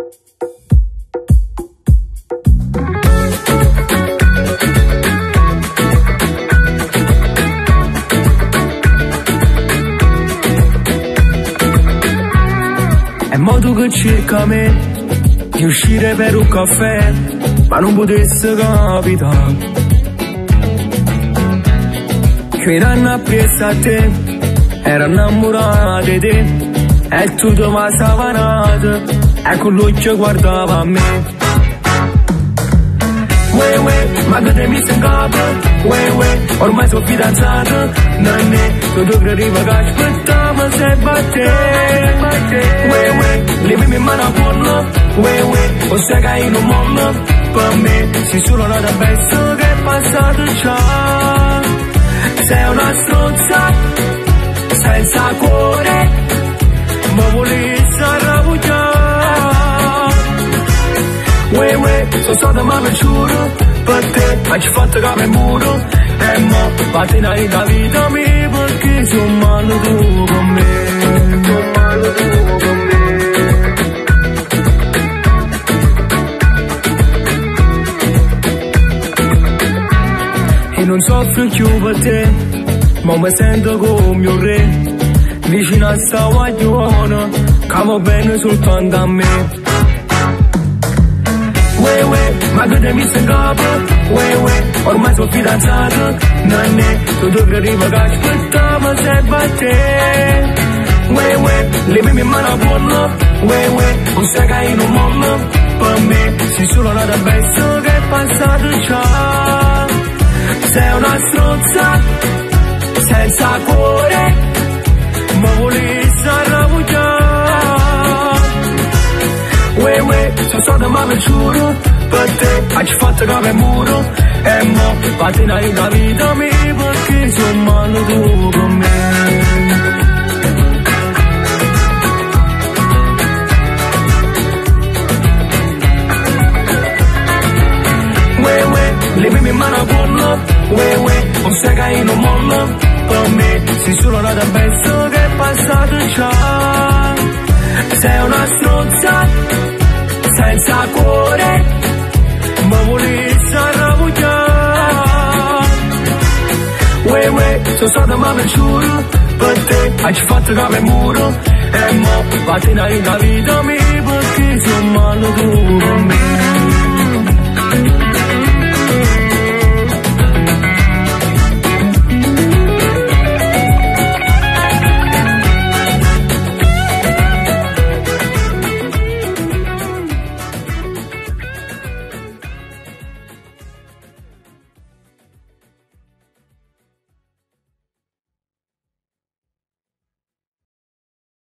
È modo che cerca me di uscire per un caffè, ma non potesse capitare. Che erano appresso a te, ero innamorato di te, e tu ti mi stava nato, e con l'occhio guardava a me. Ma che te mi stai in capo, ormai sono fidanzato, non è, tu dovrei che aspettavo se batte. Le prime mani a pollo, o sai che in un mondo, per me, sei solo una da bestia che è passato già. Sei una strozza, senza cuore, ma volessi arrabbiare. Sono stato male giuro, per te, ma ci fatto che mi muro. E mo, patinai da vita mia, perché sono male tu con me. Sono male tu con me. E non soffro più per te, ma mi sento come mio re, vicino a sta guagliona, che va bene soltanto a me. Ma che te mi stai in capo, ormai sono fidanzato, non è, tu dovrei che aspettavo se batte. Le prime mani a pollo, o sai che in un mondo, per me, sei solo una da bestia che è passato già. Sei una strozza, senza cuore, ma volessi arrabbiare. Sono stato male giuro, per te, hai fatto che mi muro. E mo, patinai da vita mia, perché sono male tu con me. Le prime mani a pollo, o sai che in un mondo, per me, sei solo una da bestia che è passato già. Sei una strozza, senza cuore, ma volessi arrabbiare. Sono stato male giuro, per te, hai fatto che mi muro. E mo, patinai da vita mia,